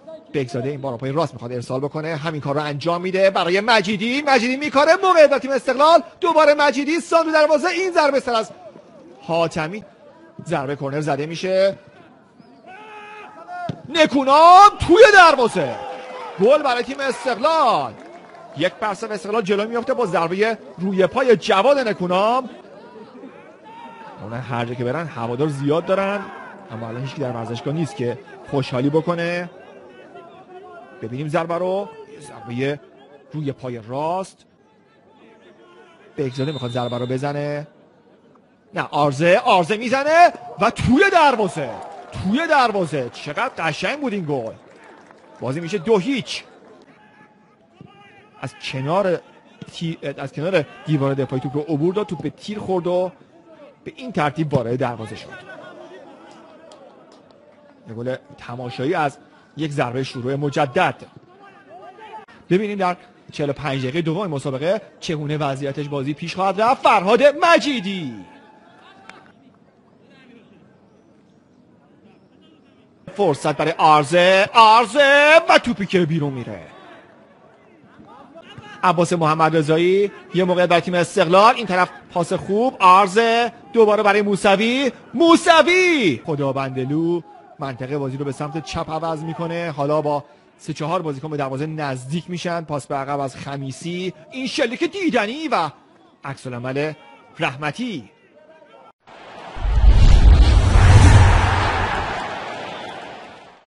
بگزاده این بار پای راست میخواد ارسال بکنه، همین کار رو انجام میده برای مجیدی. مجیدی میکاره موقعیت برای تیم استقلال. دوباره مجیدی سانتر دروازه. این ضربه سر از حاتمی. ضربه کرنر زده میشه. نکونام توی دروازه. گل برای تیم استقلال. 1-0 استقلال جلو میفته با ضربه روی پای جواد نکونام. اونا هر جا که برن هوادار زیاد دارن، اما الان هیچکی در ورزشگاه نیست که خوشحالی بکنه. ببینیم ضربه رو. ضربه روی پای راست. بگزاده میخواد ضربه رو بزنه. نه، آرزه میزنه و توی دروازه. چقدر قشنگ بود این گل. بازی میشه 2-0. از کنار دیوار دفاعی توپ رو عبور داد، توپ به تیر خورد و به این ترتیب وارد دروازه شد. یه گل تماشایی از یک ضربه شروع مجدد. ببینیم در 45 دقیقه دوم مسابقه چگونه وضعیتش بازی پیش خواهد رفت. فرهاد مجیدی. فرصت برای آرزه و توپی که بیرون میره. عباس محمد رضایی. یه موقعیت برای تیم استقلال. این طرف پاس خوب. آرزه دوباره برای موسوی. خدابندلو منطقه بازی رو به سمت چپ عوض میکنه. حالا با 3-4 بازیکن به دروازه نزدیک میشن. پاس به عقب از خمیسی. این شلیک دیدنی و عکس العمل رحمتی.